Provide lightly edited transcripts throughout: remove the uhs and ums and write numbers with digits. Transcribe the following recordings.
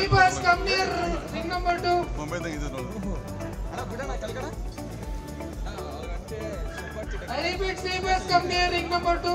Sleepers, come near ring number 2. I repeat, sleepers, come near ring number 2.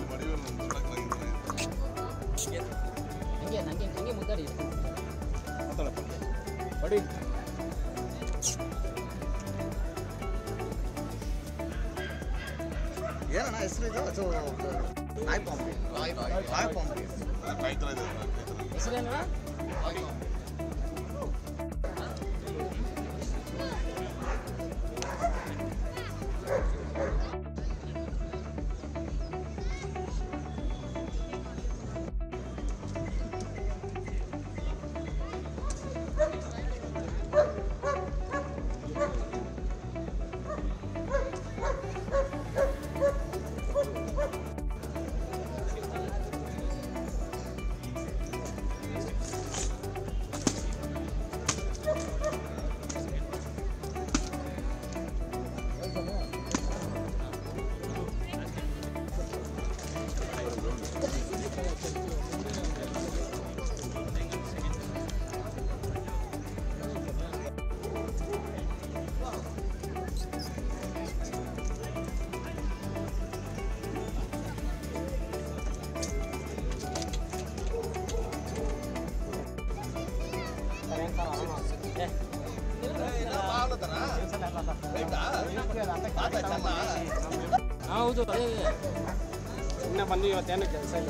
ಹೌದು ಸುಮ್ಮನೆ ಬಂದು ಇವತ್ತೇನು ಕೆಲಸ ಇಲ್ಲ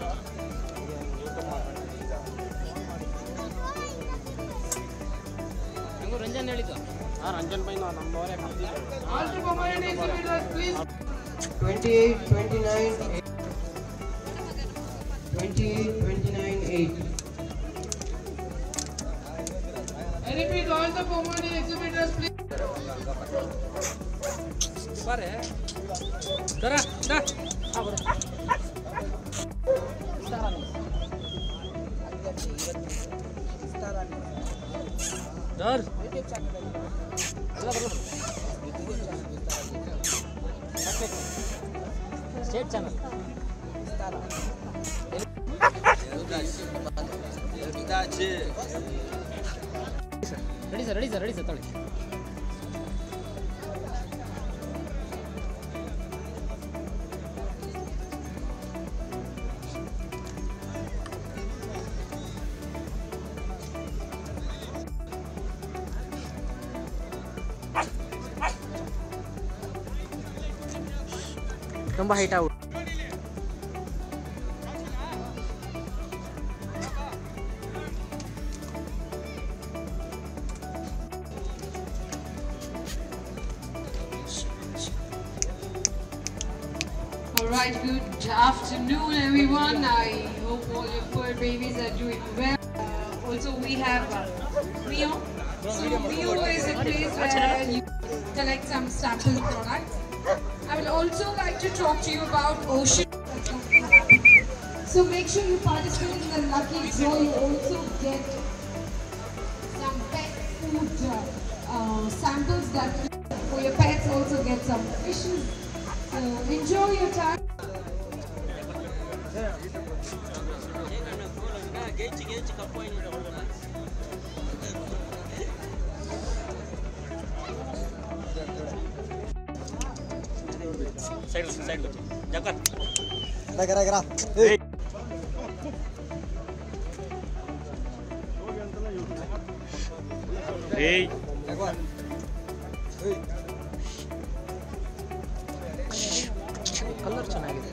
ನಂಗೂ ರಂಜನ್ ಹೇಳಿದ್ದು ರಂಜನ್ ಬೈ ನಮ್ಮವರೇ 28, 29, 8. I repeat, all the Pomani exhibitors, please. Pare. Dara, da. Dar. State channel. Ready sir, tolli. Tumba height out. Alright, good afternoon everyone. I hope all your fur babies are doing well. Also we have Mio. So Mio is a place where you collect some sample products. I will also like to talk to you about Ocean. So make sure you participate in the lucky draw. You also get some pet food samples that for your pets. Also get some fishes. So enjoy your time. Side. Jagat. Gara. Hey. Colour ಚೆನ್ನಾಗಿದೆ.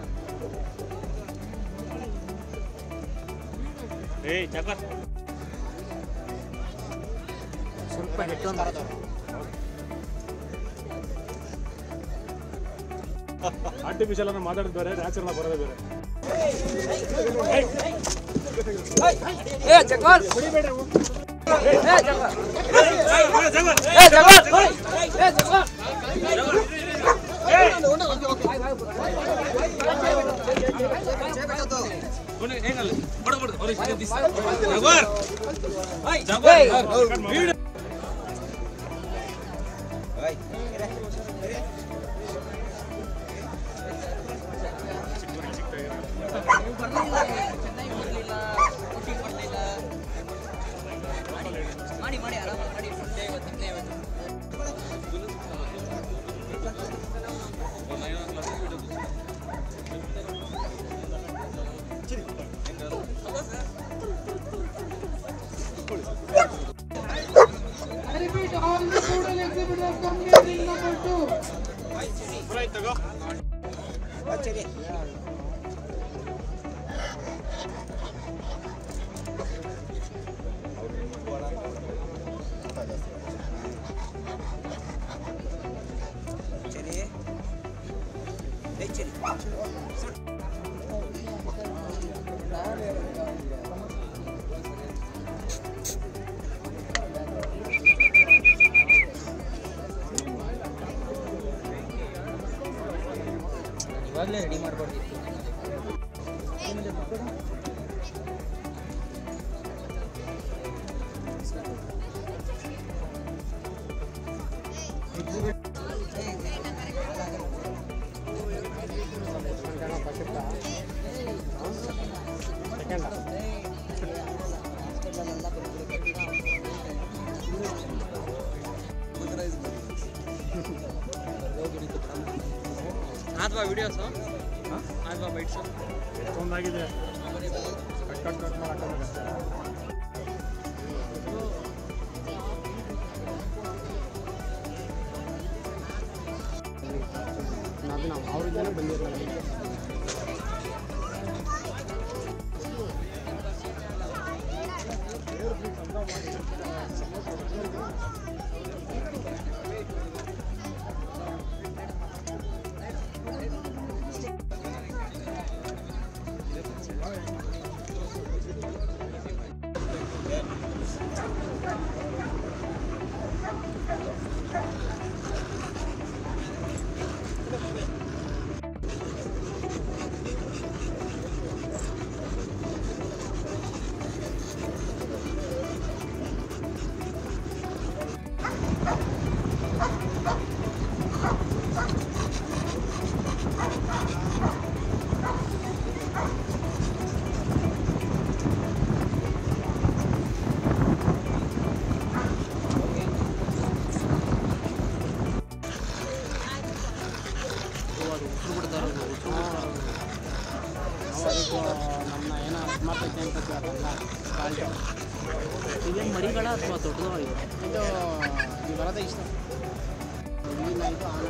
Hey, Jagat. ಸ್ವಲ್ಪ head on artificial ಅನ್ನ ಮಾತಾಡೋದು ಬೇರೆ, natural ಬರೋದು ಬೇರೆ. ಜಗವರ್ ಮಾಡಿ ಆರಾಮಾಗಿ ಮಾಡಿ ಸಂಜೆ ಇವತ್ತು I repeat, all the student exhibitors come here in number 2. Right, go. Chiri. ಇವಾಗಲೇ ರೆಡಿ ಮಾಡ್ಕೊಡ್ತಿತ್ತು ಆದ್ವಾ ವಿಡಿಯೋಸು ಆದ್ವಾ ಬೈಟ್ಸು ಒಂದಾಗಿದೆ ಕಟ್ ಮಾಡಕ್ಕೆ ನಾವು ಅವರಿಂದನೇ ಬಂದಿರಲಿಲ್ಲ ನಮ್ಮ ಏನೋ ಮಾಡ್ತೈತೆ ಅಂತ ಕೇಳಲ್ಲ ಕಾಲ್ಗೆ ಇವೇನು ಮರಿಗಳ ಅಥವಾ ದೊಡ್ಡದು ಇದು ಇದು ಬರೋದೇ ಇಷ್ಟ ಇಲ್ಲಿನ ಇದು ಆನ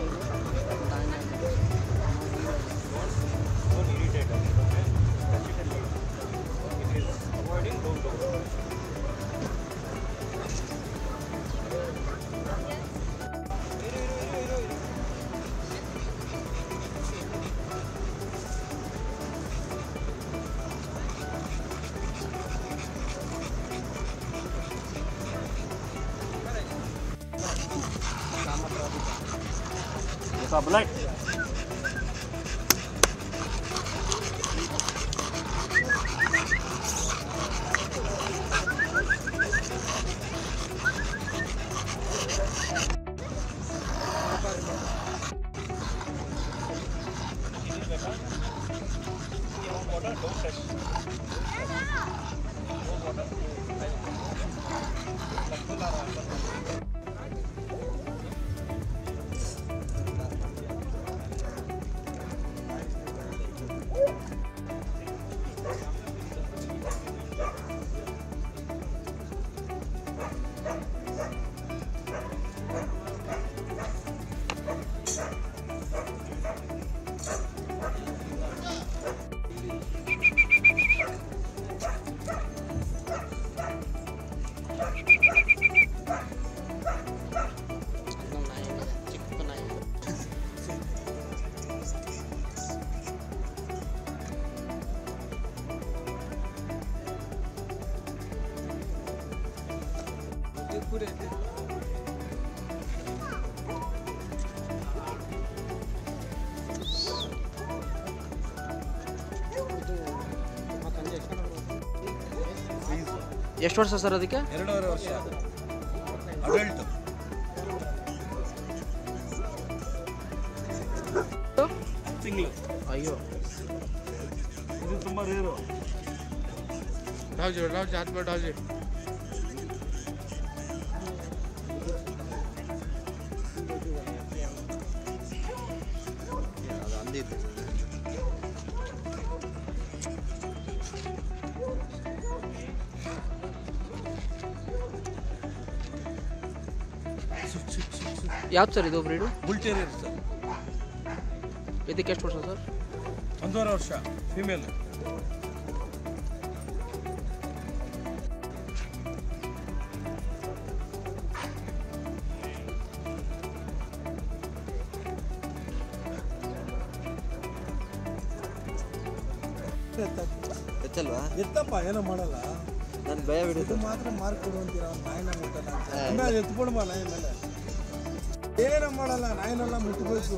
What's up, Black? ಎಷ್ಟು ವರ್ಷ ಸರ್ ಅದಕ್ಕೆ? 2.5 ವರ್ಷ ಅಡಲ್ಟ್. ಸಿಂಗಲ್. ಅಯ್ಯೋ ಇದು ತುಂಬಾ ರೇರು. ರಾಜು ಹಾತ್ ಬೇಡ ರಾಜು ಯಾವ್ದು ಸರ್ ಇದು ಬ್ರೀಡು? Bull terrier sir. ಇದಕ್ಕೆ ಎಷ್ಟು ವರ್ಷ ಸರ್? 1.5 ವರ್ಷ. ಫಿಮೇಲ್. ಎತ್ತಪ್ಪ ಏನೋ ಮಾಡಲ್ಲ. ನನ್ಗೆ ಭಯ ಬಿಡುತ್ತೆ. ಮಾತ್ರ ಮಾರ್ಕ್ ಕೊಡುವಂತೀರ ನಾಯಿನ ಮುಟ್ಟಲ್ಲ ಆಮೇಲೆ ಎತ್ಕೊಳ್ಬಾ ನಾಯಿ ಮೇಲೆ. ಏನೋ ಮಾಡಲ್ಲ, ನಾಯಿನೆಲ್ಲ ಮುಟ್ಟಬೇಕು.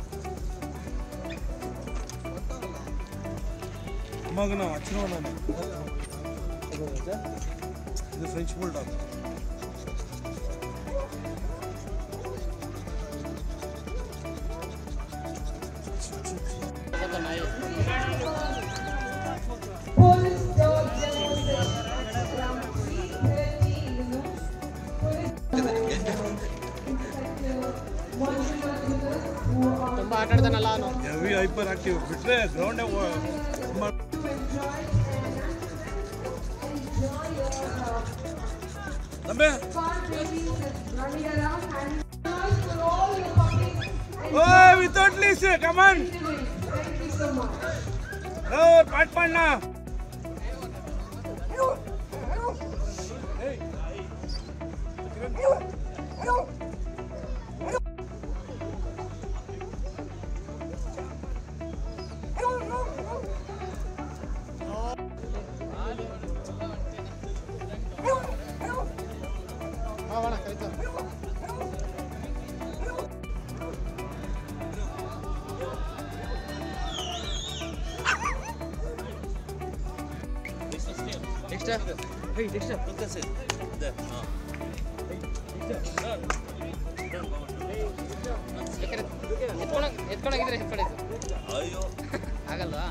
ಮಗ ನಾವು ಹಚ್ಚಿರೋ ನಾನು ಇದು ಫ್ರೆಂಚ್ ಬುಲ್ಡಾಗ್. ತುಂಬ ಆಟ ಆಡ್ತಾನಲ್ಲ ಅವನು. Heavy hyper active. ಬಿಟ್ರೆ ಗ್ರೌಂಡೇ without Lisa, come on. Oh, pat panna. ಎತ್ಕೊಂಡೋಗಿದ್ರೆ ಆಗಲ್ವಾ?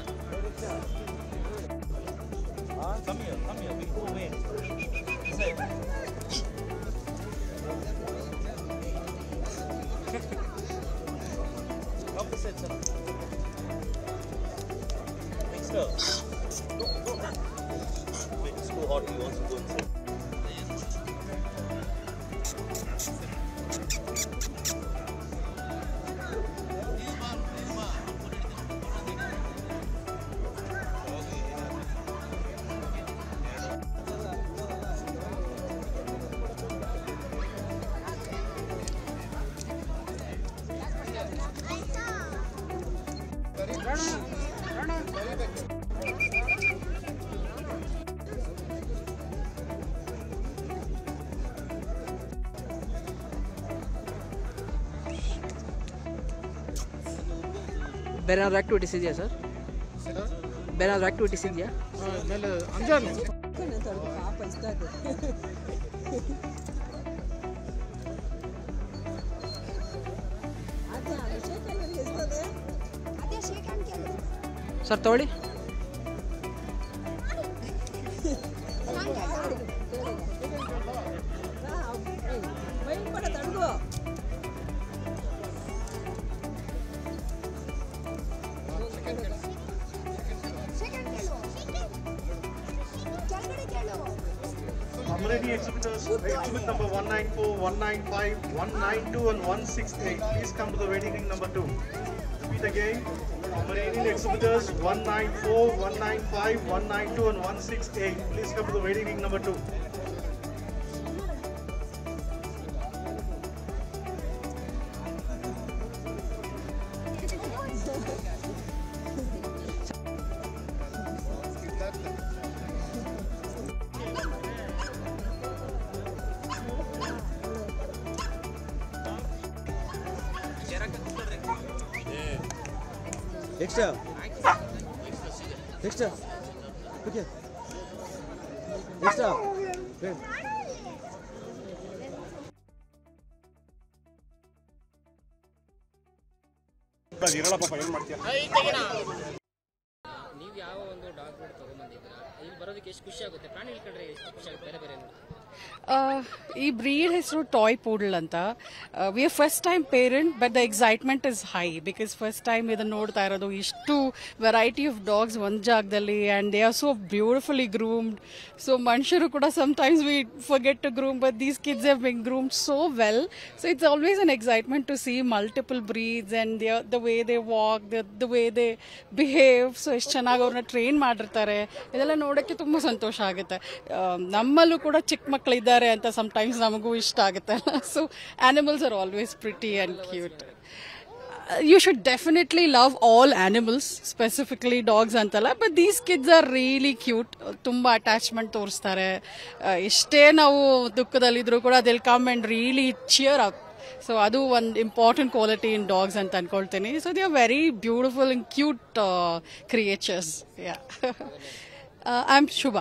It's too hot, he wants to go inside. ಬೇರೆ ಏನಾದ್ರು ಆಕ್ಟಿವಿಟೀಸ್ ಇದೆಯಾ ಸರ್? ಬೇರೆ ಏನಾದ್ರು ಆಕ್ಟಿವಿಟೀಸ್ ಇದೆಯಾ? ಮೇಲೆ ಅಂಜಾನು ಸರ್ ತಗೊಳ್ಳಿ. Amrani exhibitors, exhibit number 194, 195, 192 and 168. Please come to the waiting ring number 2. Repeat again. Amrani exhibitors 194, 195, 192 and 168. Please come to the waiting ring number 2. Extra. Extra. Okay. Extra. Good. ನೀವು ಯಾವ ಒಂದು dog bread ತೊಗೊಂಬಂದಿದ್ದೀರಾ? ಇಲ್ಲಿ ಬರೋದಕ್ಕೆ ಎಷ್ಟು ಖುಷಿ ಆಗುತ್ತೆ? ಪ್ರಾಣಿ ಹಿಡ್ಕೊಂಡ್ರೆ ಎಷ್ಟು ಖುಷಿ ಆಗುತ್ತೆ? ಬೇರೆ ಬೇರೆ ಈ ಬ್ರೀಡ್ ಹೆಸರು ಟಾಯ್ ಪೂಡಲ್ ಅಂತ. We are first time parent, but the excitement is high because first time ಇದನ್ನು ನೋಡ್ತಾ ಇರೋದು. ಇಷ್ಟು ವೆರೈಟಿ ಆಫ್ ಡಾಗ್ಸ್ ಒಂದು ಜಾಗದಲ್ಲಿ, and they are so beautifully groomed. So ಮನುಷ್ಯರು ಕೂಡ sometimes we forget to groom, but these kids have been groomed so well. So it's always an excitement to see multiple breeds and the way they walk, the way they behave. So ಎಷ್ಟು ಚೆನ್ನಾಗಿ ಅವ್ರನ್ನ train ಮಾಡಿರ್ತಾರೆ. ಇದೆಲ್ಲ ನೋಡೋಕ್ಕೆ ತುಂಬ ಸಂತೋಷ ಆಗುತ್ತೆ. ನಮ್ಮಲ್ಲೂ ಕೂಡ ಚಿಕ್ಕ ಮಕ್ಕಳಿದ್ದಾರೆ ಅಂತ sometimes ನಮಗೂ ಇಷ್ಟ ಆಗುತ್ತೆ. So animals are always pretty and cute. You should definitely love all animals, specifically dogs antala, but these kids are really cute. Tumba attachment ತೋರಿಸ್ತಾರೆ. ಎಷ್ಟೇ ನಾವು ದುಃಖದಲ್ಲಿದ್ರೂ ಕೂಡ they'll come and really cheer up. So adu one important quality in dogs anta ankolteni. So they are very beautiful and cute creatures. Yeah. I'm Shubha.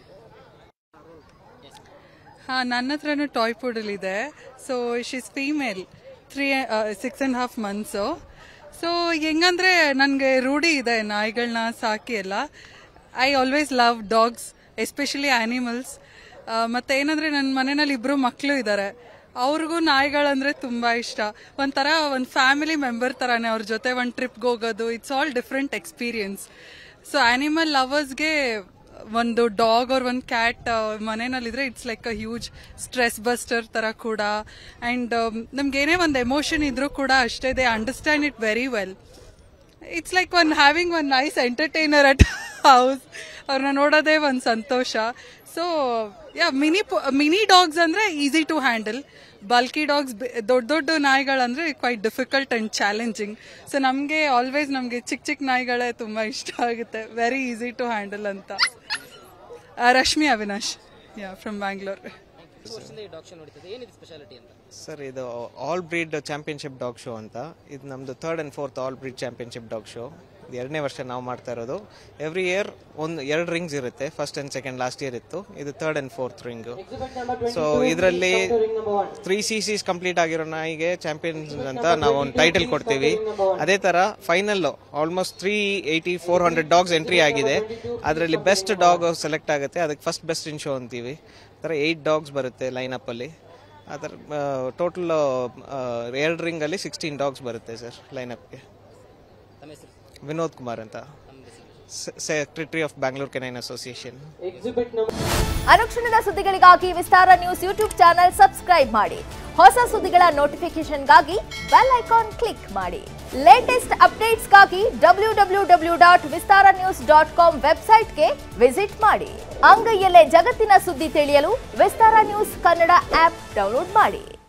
ನನ್ನ ಹತ್ರನೂ toy poodle ಇದೆ. So she's female, 6.5 months. So ಹೆಂಗಂದ್ರೆ ನನಗೆ ರೂಢಿ ಇದೆ ನಾಯಿಗಳನ್ನ ಸಾಕಿ ಎಲ್ಲ. I always love dogs, especially animals. ಮತ್ತು ಏನಂದರೆ ನನ್ನ ಮನೆಯಲ್ಲಿ 2 ಮಕ್ಕಳು ಇದ್ದಾರೆ, ಅವ್ರಿಗೂ ನಾಯಿಗಳಂದರೆ ತುಂಬ ಇಷ್ಟ. ಒಂಥರ ಒಂದು ಫ್ಯಾಮಿಲಿ ಮೆಂಬರ್ ಥರನೇ ಅವ್ರ ಜೊತೆ ಒಂದು ಟ್ರಿಪ್ಗೆ ಹೋಗೋದು. It's all different experience. So animal ಲವರ್ಸ್ಗೆ ಒಂದು ಡಾಗ್ ಆರ್ ಒಂದು ಕ್ಯಾಟ್ ಮನೆಯಲ್ಲಿದ್ರೆ it's like a huge stress buster ಥರ ಕೂಡ. ಆ್ಯಂಡ್ ನಮ್ಗೇನೇ ಒಂದು ಎಮೋಷನ್ ಇದ್ರೂ ಕೂಡ ಅಷ್ಟೇ, they understand it very well. It's like having one nice entertainer at house. ಅವ್ರನ್ನ ನೋಡೋದೇ ಒಂದು ಸಂತೋಷ. ಸೊ ಯಾ, ಮಿನಿ ಡಾಗ್ಸ್ ಅಂದರೆ easy to handle. Bulky dogs, ದೊಡ್ಡ ನಾಯಿಗಳಂದ್ರೆ quite difficult and challenging. So ನಮಗೆ ಆಲ್ವೇಸ್ ನಮಗೆ ಚಿಕ್ಕ ನಾಯಿಗಳೇ ತುಂಬ ಇಷ್ಟ ಆಗುತ್ತೆ. ವೆರಿ ಈಸಿ ಟು ಹ್ಯಾಂಡಲ್ ಅಂತ. Rashmi Avinash, yeah, from Bangalore. Sir, ಇದು all breed championship dog show ಅಂತ. ಇದು ನಮ್ಮದು 3rd and 4th all breed championship dog show. ಇದು 2ನೇ ವರ್ಷ ನಾವು ಮಾಡ್ತಾ ಇರೋದು. ಎವ್ರಿ ಇಯರ್ 2 ರಿಂಗ್ಸ್ ಇರುತ್ತೆ. First and second last year ಇತ್ತು. ಇದು 3rd and 4th ring. So ಇದರಲ್ಲಿ 3 CCs ಕಂಪ್ಲೀಟ್ ಆಗಿರೋ ನಾಯಿಗೆ ಚಾಂಪಿಯನ್ಸ್ ಅಂತ ನಾವು ಒಂದು ಟೈಟಲ್ ಕೊಡ್ತೀವಿ. ಅದೇ ಥರ ಫೈನಲ್ಲು ಆಲ್ಮೋಸ್ಟ್ 380-400 ಡಾಗ್ಸ್ ಎಂಟ್ರಿ ಆಗಿದೆ. ಅದರಲ್ಲಿ ಬೆಸ್ಟ್ ಡಾಗ್ ಸೆಲೆಕ್ಟ್ ಆಗುತ್ತೆ, ಅದಕ್ಕೆ ಫಸ್ಟ್ ಬೆಸ್ಟ್ ಇನ್ ಶೋ ಅಂತೀವಿ. ಆ ಥರ 8 ಡಾಗ್ಸ್ ಬರುತ್ತೆ ಲೈನಪ್ಪಲ್ಲಿ. ಆ ಥರ ಟೋಟಲ್ 2 ರಿಂಗಲ್ಲಿ 16 ಡಾಗ್ಸ್ ಬರುತ್ತೆ ಸರ್ ಲೈನಪ್ಗೆ. ವಿನೋದ್ ಕುಮಾರ್ ಅಂತ, secretary of Bangalore canine association. ಅನುಕ್ಷಣದ ಸುದ್ದಿಗಳಿಗಾಗಿ Vistara news YouTube channel subscribe ಮಾಡಿ. ಹೊಸ ಸುದ್ದಿಗಳ ನೋಟಿಫಿಕೇಶನ್ಗಾಗಿ ಬೆಲ್ ಐಕಾನ್ ಕ್ಲಿಕ್ ಮಾಡಿ. ಲೇಟೆಸ್ಟ್ ಅಪ್ಡೇಟ್ಸ್ಗಾಗಿ www.vistaranews.com ವೆಬ್ಸೈಟ್ಗೆ ವಿಸಿಟ್ ಮಾಡಿ. ಅಂಗೈಯಲ್ಲೇ ಜಗತ್ತಿನ ಸುದ್ದಿ ತಿಳಿಯಲು Vistara news Kannada app download ಮಾಡಿ.